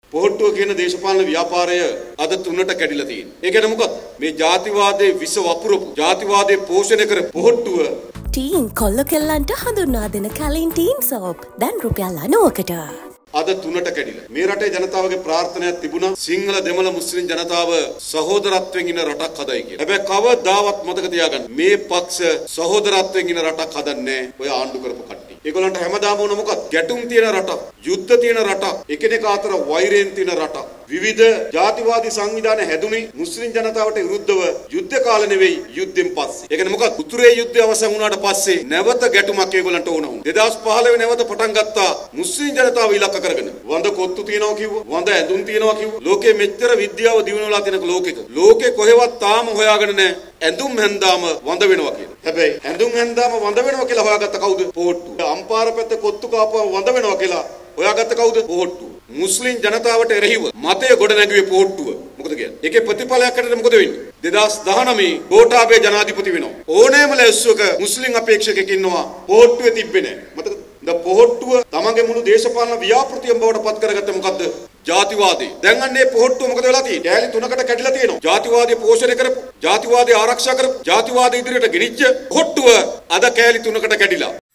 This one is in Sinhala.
පොහොට්ටුව කියන දේශපාලන ව්‍යාපාරය අද තුනට කැඩිලා තියෙනවා. ඒ කියන්නේ මොකක්ද? මේ ජාතිවාදයේ විස වපුරපු ජාතිවාදයේ පෝෂණය කර පොහොට්ටුව ටීන් කොල්ල කෙල්ලන්ට හඳුන්වා දෙන කලින් ටීන් සෝප් දැන් රුපියල් 90කට. අද තුනට කැඩිලා. මේ රටේ ජනතාවගේ ප්‍රාර්ථනාවක් තිබුණා සිංහල දෙමළ මුස්ලිම් ජනතාව සහෝදරත්වයෙන් ඉන්න රටක් හදයි කියලා. හැබැයි කවදාවත් මතක තියාගන්න මේ පක්ෂ සහෝදරත්වයෙන් ඉන්න රටක් හදන්නේ ඔය ආණ්ඩු කරපු කට්ටිය. ඒගොල්ලන්ට හැමදාම ඕන මොකක්ද? ගැටුම් තියෙන රටක්, යුද්ධ තියෙන රටක්, එකිනෙකා අතර වෛරයෙන් තියෙන රටක්. විවිධ ජාතිවාදී සංවිධාන හැදුනේ මුස්ලිම් ජනතාවට විරුද්ධව යුද්ධ කාල නෙවෙයි යුද්ධෙන් පස්සේ. ඒ කියන්නේ මොකක්ද? උතුරේ යුද්ධය අවසන් වුණාට පස්සේ නැවත ගැටුමක් ඒගොල්ලන්ට ඕන වුණා. 2015 නැවත පටන් ගත්තා මුස්ලිම් ජනතාව ඉලක්ක කරගෙන. වඳ කොත්තු තියනවා කිව්වා, වඳ ඇඳුම් තියනවා කිව්වා. ලෝකෙ මෙච්චර විද්‍යාව දියුණු වෙලා තියෙන ලෝකෙක. ලෝකෙ කොහෙවත් තාම හොයාගෙන නැහැ ඇඳුම් හැන්දාම වඳ වෙනවා කියලා. හැබැයි ඇඳුම් හැන්දාම වඳ වෙනවා කියලා හොයාගත්ත කවුද? පොහොට්ටු. අම්පාර පැත්තේ කොත්තු කාපුවම වඳ වෙනවා කියලා හොයාගත්ත කවුද? පොහොට්ටු. මුස්ලිම් ජනතාවට එරෙහිව මතය ගොඩ නැගුවේ පොහොට්ටුව. මොකද කියන්නේ? ඒකේ ප්‍රතිඵලයක් හැටියට මොකද වෙන්නේ? 2019 ගෝඨාභය ජනාධිපති වෙනවා. ඕනෑම ලැස්සුවක මුස්ලිම් අපේක්ෂකෙක් ඉන්නවා පොහොට්ටුවේ තිබ්බේ නැහැ. මතකද? පොහොට්ටුව තමන්ගේ මුළු දේශපාලන ව්‍යාපෘතියම බවට පත් කරගත්තේ මොකද්ද? ජාතිවාදී. දැන් අන්නේ පොහොට්ටුව මොකද වෙලා තියෙන්නේ? කෑලි තුනකට කැඩිලා තියෙනවා. ජාතිවාදී පෝෂණය කරපු, ජාතිවාදී ආරක්ෂා කරපු, ජාතිවාදී ඉදිරියට ගෙනිච්ච පොහොට්ටුව අද කෑලි තුනකට කැඩිලා